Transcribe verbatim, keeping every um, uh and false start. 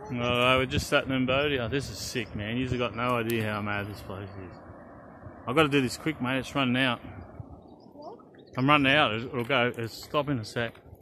Alright, we're just at Nymbodia. This is sick, man. You've got no idea how mad this place is. I've got to do this quick, mate. It's running out. I'm running out. It'll go. It'll stop in a sec.